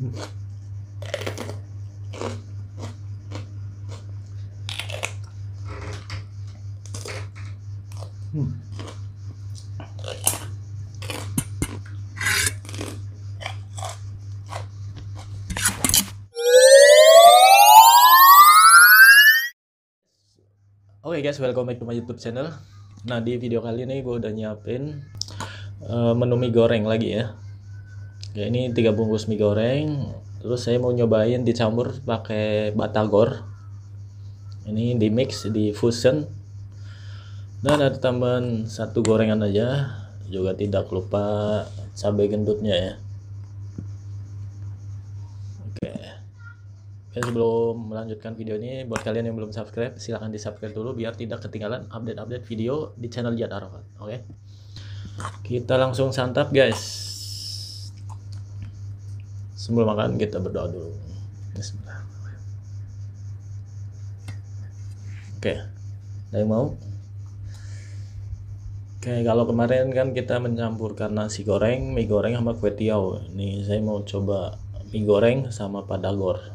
Oke guys, welcome back to my YouTube channel. Nah, di video kali ini gue udah nyiapin menu mie goreng lagi ya. Ya, ini 3 bungkus mie goreng. Terus saya mau nyobain dicampur pakai batagor. Ini di mix, di fusion. Dan ada tambahan 1 gorengan aja. Juga tidak lupa cabai gendutnya ya. Oke. Sebelum melanjutkan video ini, buat kalian yang belum subscribe, silahkan di subscribe dulu biar tidak ketinggalan update-update video di channel Jad Arafat. Oke, kita langsung santap guys. Sebelum makan kita berdoa dulu. Bismillah. Oke, ada yang mau? Oke, kalau kemarin kan kita mencampurkan nasi goreng, mie goreng sama kue tiaw. Nih saya mau coba mie goreng sama padagor.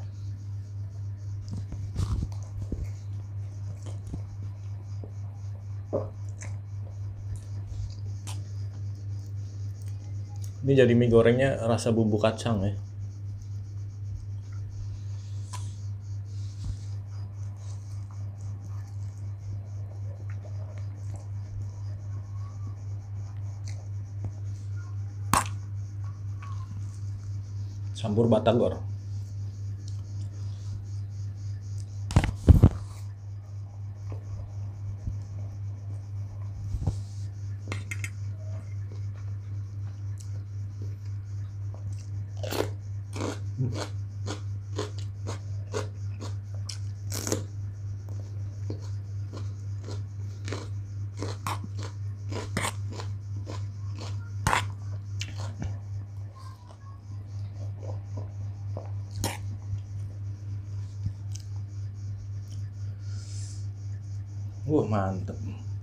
Ini jadi mie gorengnya rasa bumbu kacang ya. Campur batagor. Mantep.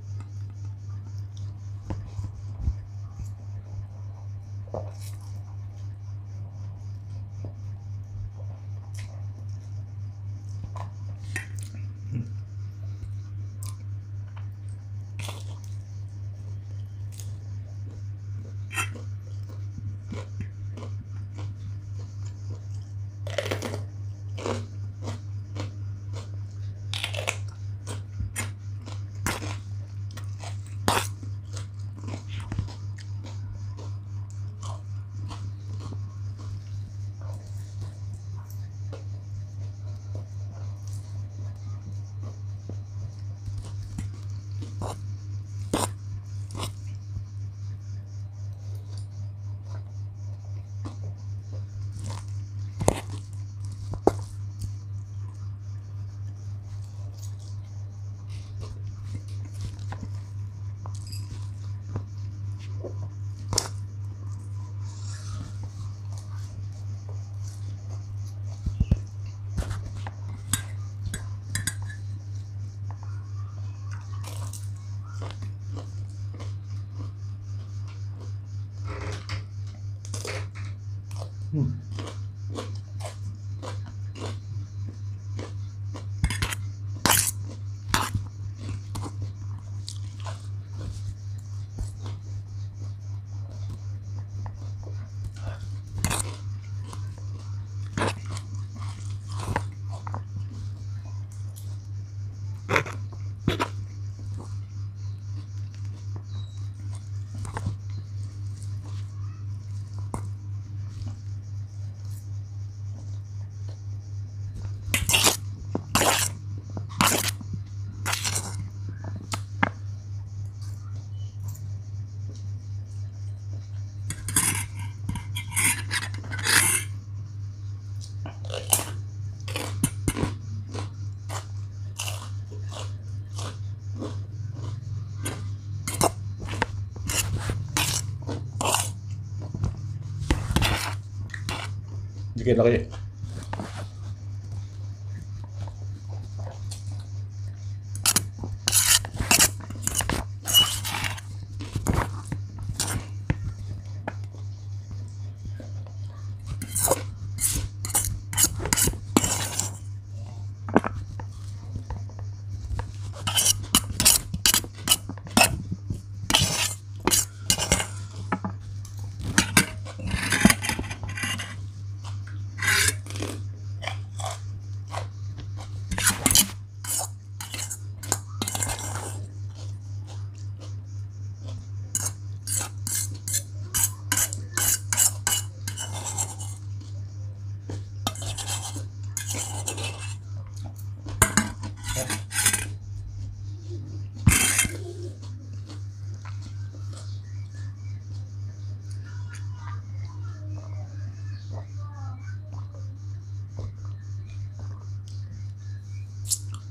Dikit lagi.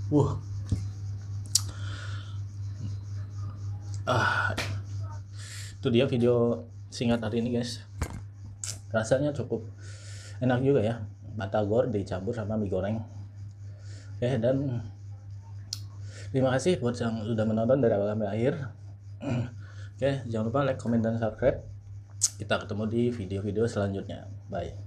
Itu dia video singkat hari ini guys. Rasanya cukup enak juga ya, batagor dicampur sama mie goreng. Oke, dan terima kasih buat yang sudah menonton dari awal sampai akhir. Oke, jangan lupa like, comment, dan subscribe. Kita ketemu di video-video selanjutnya. Bye.